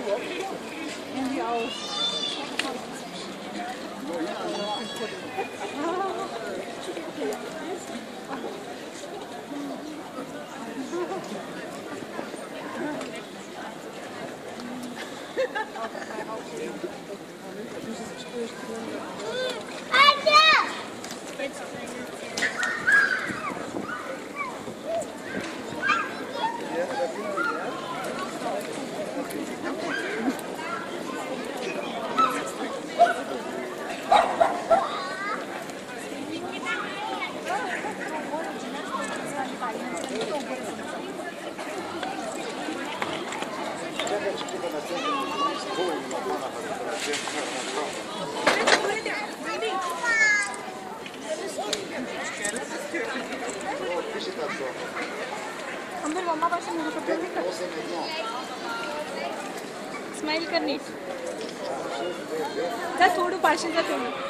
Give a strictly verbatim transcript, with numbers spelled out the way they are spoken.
die aus. अंदर मम्मा पास मुझे पता नहीं कर स्माइल करनी जा थोड़ा पार्शल जा थोड़ा